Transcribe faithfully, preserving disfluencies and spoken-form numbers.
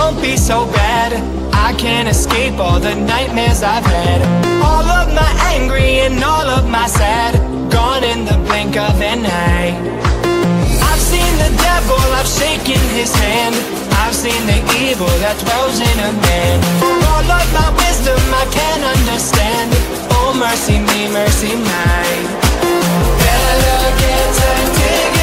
won't be so bad. I can't escape all the nightmares I've had. All of my angry and all of my sad, gone in the blink of an eye. I've seen the devil, I've shaken his hand. I've seen the evil that dwells in a man. For all of my wisdom I can't understand. Oh mercy me, mercy mine. Better get to dig